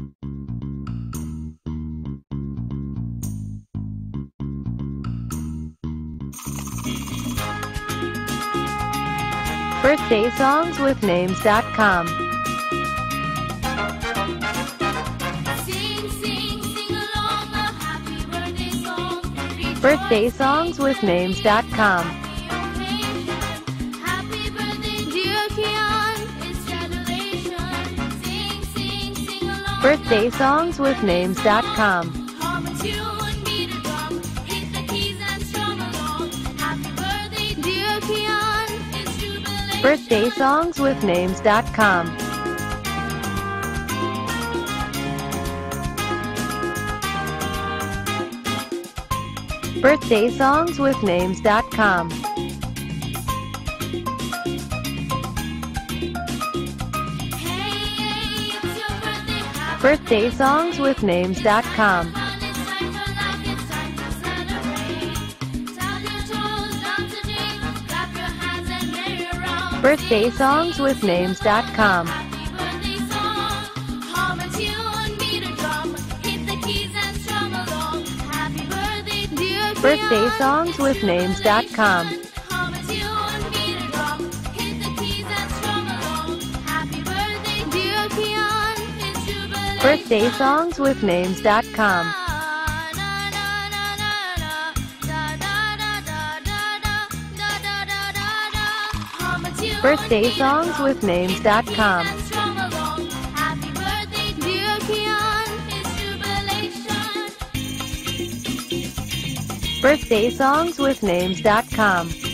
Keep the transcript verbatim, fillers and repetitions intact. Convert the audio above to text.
birthday songs with names dot com. Sing, sing, sing along a happy birthday song. birthday songs with names dot com. Happy birthday, dear Kian. It's graduation. Sing, sing, sing along. birthday songs with names dot com. Hum a tune, beat a drum, hit the keys and strum along. Happy birthday, dear Kian. It's jubilation. birthday songs with names dot com. birthday songs with names dot com. Hey, it's your birthday. Happy birthday songs with names dot com. fun, it's time for life, it's time to celebrate. Tap your toes, dance a jig, clap your hands and merry round. birthday songs with names dot com. Happy birthday song, hum a tune, beat a drum, hit the keys and strum along. Happy birthday, dear birthday Kian. songs with names dot com. Hum a tune, beat a drum, hit the keys and strum along. Happy birthday, dear Kian. It's jubilation. birthday songs with names dot com. birthday songs with names dot com. Happy birthday, dear Kian. It's jubilation. birthday songs with names dot com.